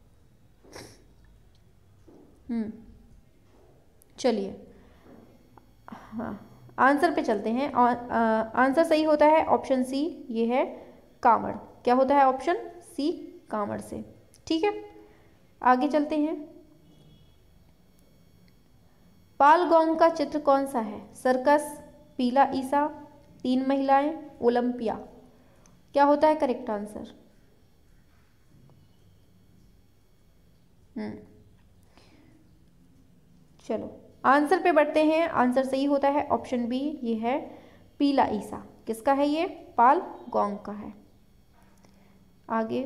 हम्म चलिए हाँ आंसर पे चलते हैं। आंसर सही होता है ऑप्शन सी, ये है कावड़। क्या होता है ऑप्शन सी? कावड़ से। ठीक है, आगे चलते हैं। पालगोंग का चित्र कौन सा है? सर्कस, पीला ईसा, तीन महिलाएं, ओलंपिया। क्या होता है करेक्ट आंसर? हम्म चलो आंसर पे बढ़ते हैं। आंसर सही होता है ऑप्शन बी, ये है पीला ईसा। किसका है ये? पालगोंग का है। आगे,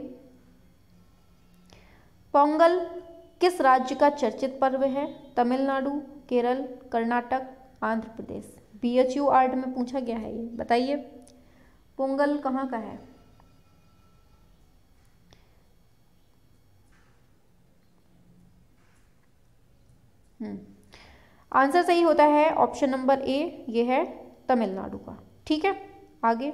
पोंगल किस राज्य का चर्चित पर्व है? Tamil Nadu, Kerala, Karnataka, Andhra Pradesh. B H U art में पूछा गया है ये। बताइए पोंगल कहाँ का है? हम्म आंसर सही होता है ऑप्शन नंबर ए, ये है तमिलनाडु का। ठीक है, आगे,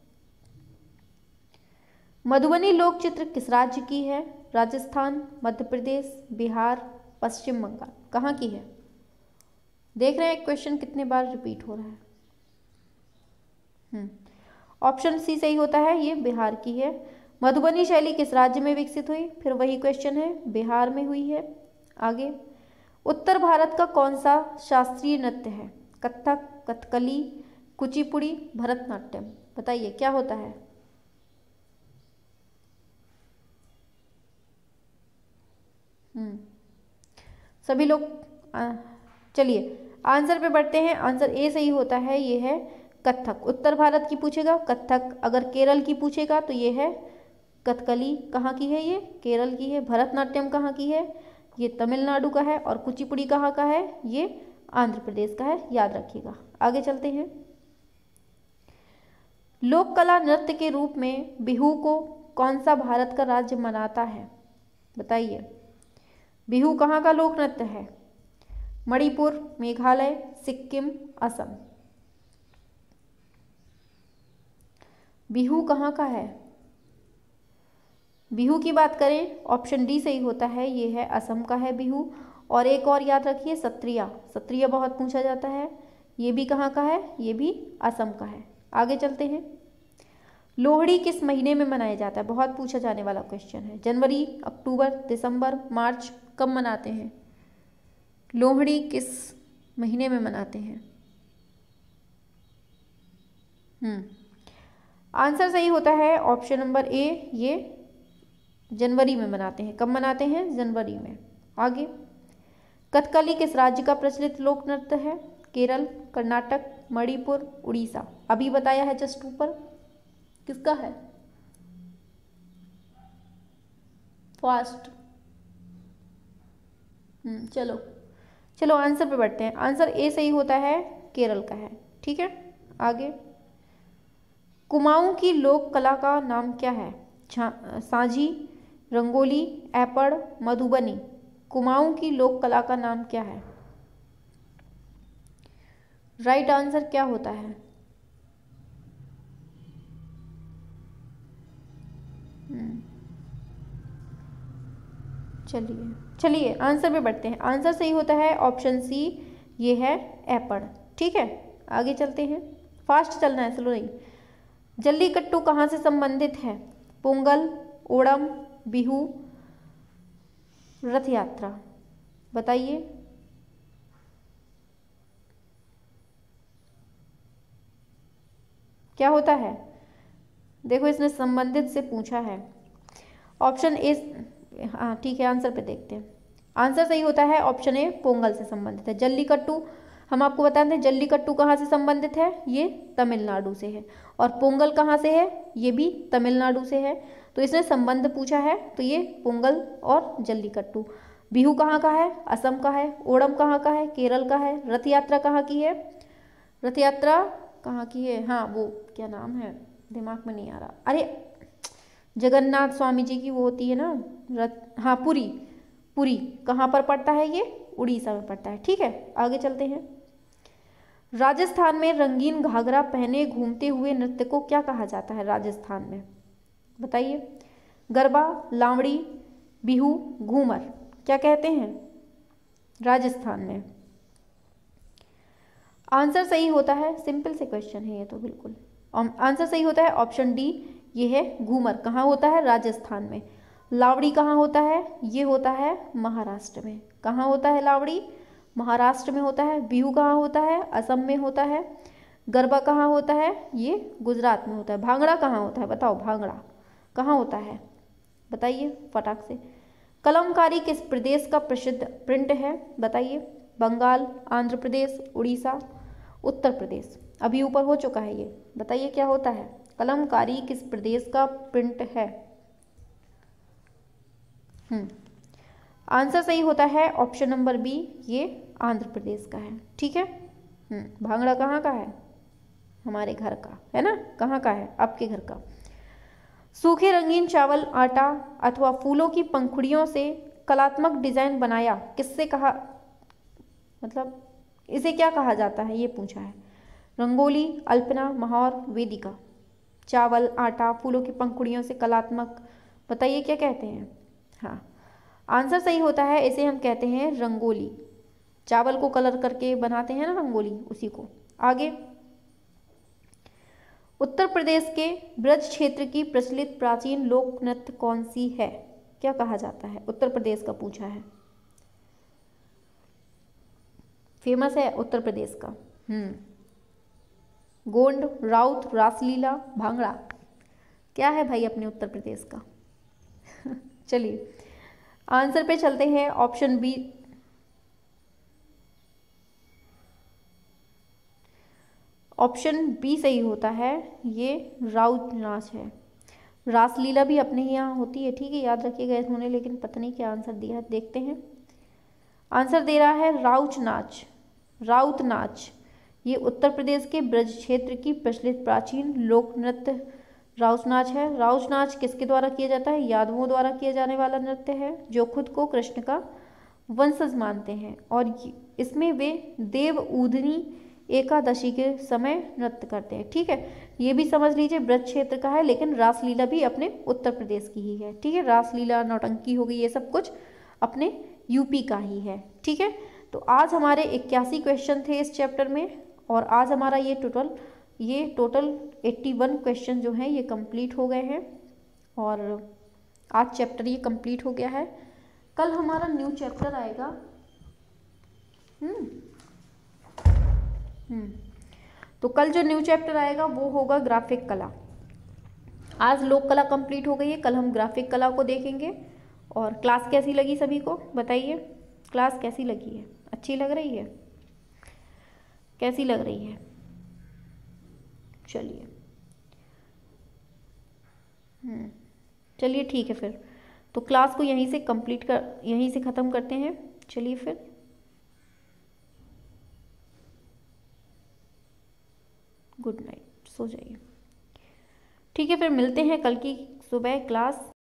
मधुबनी लोक चित्र किस राज्य की है? राजस्थान, मध्य प्रदेश, बिहार, पश्चिम बंगाल। कहाँ की है? देख रहे हैं क्वेश्चन कितने बार रिपीट हो रहा है। हम्म ऑप्शन सी सही होता है, ये बिहार की है। मधुबनी शैली किस राज्य में विकसित हुई? फिर वही क्वेश्चन है, बिहार में हुई है। आगे, उत्तर भारत का कौन सा शास्त्रीय नृत्य है? कथक, कथकली, कुचिपुड़ी, भरतनाट्यम। बताइए क्या होता है? हम्म सभी लोग चलिए आंसर पे बढ़ते हैं। आंसर ए सही होता है, ये है कथक। उत्तर भारत की पूछेगा कथक, अगर केरल की पूछेगा तो ये है कथकली। कहाँ की है ये? केरल की है। भरतनाट्यम कहाँ की है? ये तमिलनाडु का है। और कुचिपुड़ी कहाँ का है? ये आंध्र प्रदेश का है, याद रखिएगा। आगे चलते हैं। लोक कला नृत्य के रूप में बिहू को कौन सा भारत का राज्य मनाता है? बताइए। बिहू कहाँ का लोक नृत्य है? मणिपुर, मेघालय, सिक्किम, असम। बिहू कहाँ का है? बिहू की बात करें, ऑप्शन डी सही होता है, ये है असम का है बिहू। और एक और याद रखिए, सत्रिया। सत्रिया बहुत पूछा जाता है, ये भी कहाँ का है? ये भी असम का है। आगे चलते हैं। लोहड़ी किस महीने में मनाया जाता है? बहुत पूछा जाने वाला क्वेश्चन है। जनवरी, अक्टूबर, दिसंबर, मार्च, कब मनाते हैं? लोहड़ी किस महीने में मनाते हैं? हम्म आंसर सही होता है ऑप्शन नंबर ए, ये जनवरी में मनाते हैं। कब मनाते हैं? जनवरी में। आगे। कथकली किस राज्य का प्रचलित लोक नृत्य है? केरल, कर्नाटक, मणिपुर, उड़ीसा। अभी बताया है जस्ट ऊपर, किसका है? फास्ट। हम्म चलो चलो आंसर पे बढ़ते हैं। आंसर ए सही होता है, केरल का है। ठीक है। आगे। कुमाऊं की लोक कला का नाम क्या है? सांझी, रंगोली, ऐपड़, मधुबनी। कुमाऊं की लोक कला का नाम क्या है? राइट आंसर क्या होता है? चलिए चलिए आंसर पे बढ़ते हैं। आंसर सही होता है ऑप्शन सी, ये है ऐपड़। ठीक है। आगे चलते हैं। फास्ट चलना है, स्लो नहीं। जल्लीकट्टू कहाँ से संबंधित है? पोंगल, ओणम, बिहू, रथ यात्रा। बताइए। क्या होता है? देखो इसने संबंधित से पूछा है। ऑप्शन ए, हाँ ठीक है, आंसर पे देखते हैं। आंसर सही होता है ऑप्शन ए, पोंगल से संबंधित है। जल्लीकट्टू हम आपको बताते हैं, जल्लीकट्टू कहाँ से संबंधित है? ये तमिलनाडु से है। और पोंगल कहाँ से है? ये भी तमिलनाडु से है। तो इसने संबंध पूछा है, तो ये पोंगल और जल्लीकट्टू। बिहू कहाँ का है? असम का है। ओणम कहाँ का है? केरल का है। रथ यात्रा कहाँ की है? रथ यात्रा कहाँ की है? हाँ वो क्या नाम है, दिमाग में नहीं आ रहा। अरे जगन्नाथ स्वामी जी की वो होती है ना रथ, हाँ पुरी। पुरी कहाँ पर पड़ता है? ये उड़ीसा में पड़ता है। ठीक है। आगे चलते हैं। राजस्थान में रंगीन घाघरा पहने घूमते हुए नृत्य को क्या कहा जाता है? राजस्थान में बताइए। गरबा, लावड़ी, बिहू, घूमर, क्या कहते हैं राजस्थान में? आंसर सही होता है, सिंपल से क्वेश्चन है ये तो बिल्कुल। आंसर सही होता है ऑप्शन डी, ये है घूमर। कहाँ होता है? राजस्थान में। लावड़ी कहाँ होता है? ये होता है महाराष्ट्र में। कहाँ होता है लावड़ी? महाराष्ट्र में होता है। बिहू कहाँ होता है? असम में होता है। गरबा कहाँ होता है? ये गुजरात में होता है। भांगड़ा कहाँ होता है? बताओ, भांगड़ा कहाँ होता है? बताइए फटाक से। कलमकारी किस प्रदेश का प्रसिद्ध प्रिंट है? बताइए। बंगाल, आंध्र प्रदेश, उड़ीसा, उत्तर प्रदेश। अभी ऊपर हो चुका है ये। बताइए क्या होता है? कलमकारी किस प्रदेश का प्रिंट है? हम्म आंसर सही होता है ऑप्शन नंबर बी, ये आंध्र प्रदेश का है। ठीक है। हम्म भांगड़ा कहाँ का है? हमारे घर का है ना। कहाँ का है? आपके घर का। सूखे रंगीन चावल, आटा अथवा फूलों की पंखुड़ियों से कलात्मक डिजाइन बनाया किससे कहा, मतलब इसे क्या कहा जाता है? ये पूछा है। रंगोली, अल्पना, महाौर, वेदिका। चावल, आटा, फूलों की पंखुड़ियों से कलात्मक, बताइए क्या कहते हैं? हाँ आंसर सही होता है, इसे हम कहते हैं रंगोली। चावल को कलर करके बनाते हैं ना रंगोली, उसी को। आगे। उत्तर प्रदेश के ब्रज क्षेत्र की प्रचलित प्राचीन लोक नृत्य कौन सी है? क्या कहा जाता है? उत्तर प्रदेश का पूछा है, फेमस है उत्तर प्रदेश का। हम्म गोंड, राउत, रासलीला, भांगड़ा, क्या है भाई अपने उत्तर प्रदेश का? चलिए आंसर पे चलते हैं। ऑप्शन बी, ऑप्शन बी सही होता है, ये राउत नाच है। रासलीला भी अपने ही यहाँ होती है। ठीक है, याद रखिएगा इन्होंने, लेकिन पता नहीं क्या आंसर दिया है, देखते हैं। आंसर दे रहा है राउच नाच। राउत नाच, ये उत्तर प्रदेश के ब्रज क्षेत्र की प्रचलित प्राचीन लोक नृत्य राउत नाच है। राउत नाच किसके द्वारा किया जाता है? यादवों द्वारा किया जाने वाला नृत्य है, जो खुद को कृष्ण का वंशज मानते हैं, और इसमें वे देव उधनी एकादशी के समय नृत्य करते हैं। ठीक है, ये भी समझ लीजिए ब्रज क्षेत्र का है, लेकिन रासलीला भी अपने उत्तर प्रदेश की ही है। ठीक है, रासलीला, नौटंकी हो गई, ये सब कुछ अपने यूपी का ही है। ठीक है, तो आज हमारे इक्यासी क्वेश्चन थे इस चैप्टर में, और आज हमारा ये टोटल ये टोटल इक्यासी क्वेश्चन जो हैं ये कंप्लीट हो गए हैं, और आज चैप्टर ये कंप्लीट हो गया है। कल हमारा न्यू चैप्टर आएगा। हम्म हम्म तो कल जो न्यू चैप्टर आएगा वो होगा ग्राफिक कला। आज लोक कला कंप्लीट हो गई है, कल हम ग्राफिक कला को देखेंगे। और क्लास कैसी लगी सभी को बताइए, क्लास कैसी लगी है? अच्छी लग रही है? कैसी लग रही है? चलिए हम्म चलिए ठीक है, फिर तो क्लास को यहीं से कंप्लीट कर यहीं से ख़त्म करते हैं। चलिए फिर, गुड नाइट, सो जाइए। ठीक है, फिर मिलते हैं कल की सुबह क्लास